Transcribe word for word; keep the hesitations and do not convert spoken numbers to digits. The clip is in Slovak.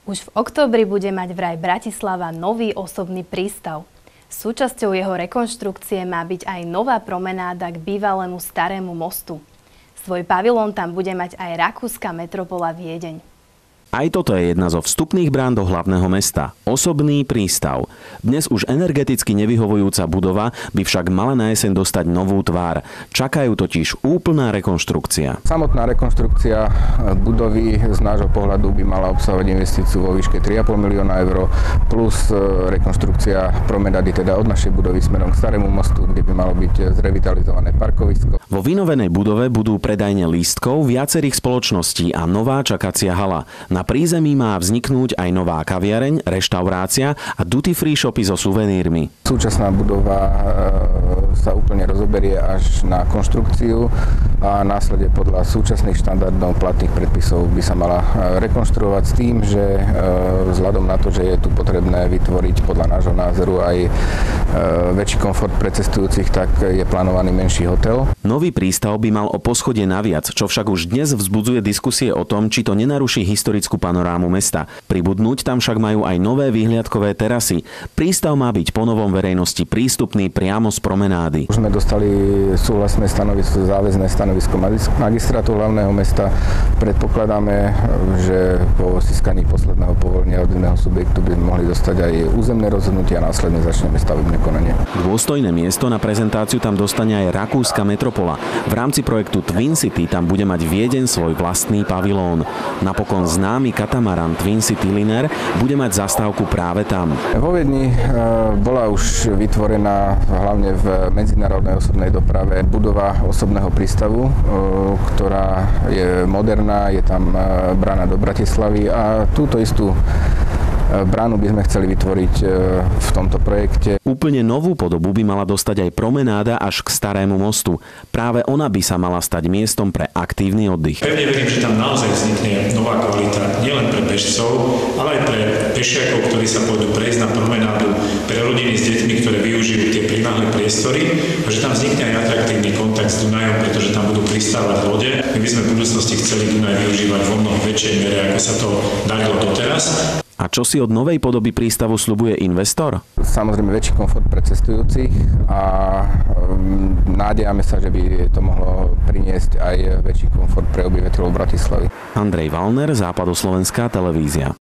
Už v októbri bude mať vraj Bratislava nový osobný prístav. Súčasťou jeho rekonštrukcie má byť aj nová promenáda k bývalému starému mostu. Svoj pavilón tam bude mať aj rakúska metropola Viedeň. Aj toto je jedna zo vstupných brán do hlavného mesta. Osobný prístav. Dnes už energeticky nevyhovujúca budova by však mala na jeseň dostať novú tvár. Čakajú totiž úplná rekonštrukcia. Samotná rekonštrukcia budovy z nášho pohľadu by mala obsahovať investíciu vo výške tri a pol milióna eur plus rekonštrukcia promenády, teda od našej budovy smerom k starému mostu, kde by malo byť zrevitalizované parkovisko. Vo vynovenej budove budú predajne lístkov viacerých spoločností a nová čakacia hala. Na prízemí má vzniknúť aj nová kaviareň, reštaurácia a duty-free shopy so suvenírmi. Súčasná budova sa úplne rozoberie až na konštrukciu a následne podľa súčasných štandardov platných predpisov by sa mala rekonštruovať s tým, že vzhľadom na to, že je tu potrebné vytvoriť podľa nášho názoru aj väčší komfort pre cestujúcich, tak je plánovaný menší hotel. Nový prístav by mal o poschodie naviac, čo však už dnes vzbudzuje diskusie o tom, či to nenaruší historickú panorámu mesta. Pribudnúť tam však majú aj nové výhliadkové terasy. Prístav má byť ponovom verejnosti prístupný priamo z promenády. Už sme dostali súhlasné stanovisko, záväzné stanovisko magistrátu hlavného mesta. Predpokladáme, že po získaní posledného povolenia od iného subjektu by mohli dostať aj územné rozhodnutia a následne začneme stavebné konanie. Dôstojné miesto na prezentáciu tam dostane aj rakúska metropola. V rámci projektu Twin City tam bude mať Viedeň svoj vlastný pavilón. Napokon známy katamaran Twin City Liner bude mať zastávku práve tam. Vo Viedni bola už vytvorená hlavne v medzinárodnej osobnej doprave budova osobného prístavu, ktorá je moderná, je tam brána do Bratislavy a túto istú bránu by sme chceli vytvoriť v tomto projekte. Úplne novú podobu by mala dostať aj promenáda až k starému mostu. Práve ona by sa mala stať miestom pre aktívny oddych. Pevne verím, že tam naozaj vznikne nová kvalita nielen pre bežcov, ale aj pre pešiakov, ktorí sa pôjdu prejsť na promenádu, pre rodiny s deťmi, ktoré využijú tie priľahlé priestory, a že tam vznikne aj atraktívny kontakt s Dunajom, pretože tam budú pristávať lode. My by sme v budúcnosti chceli Dunaj využívať vo mnoho väčšej mere, ako sa to darilo doteraz. A čo si od novej podoby prístavu sľubuje investor? Samozrejme väčší komfort pre cestujúcich a nádejame sa, že by to mohlo priniesť aj väčší komfort pre obyvateľov Bratislavy. Andrej Valner, Západoslovenská televízia.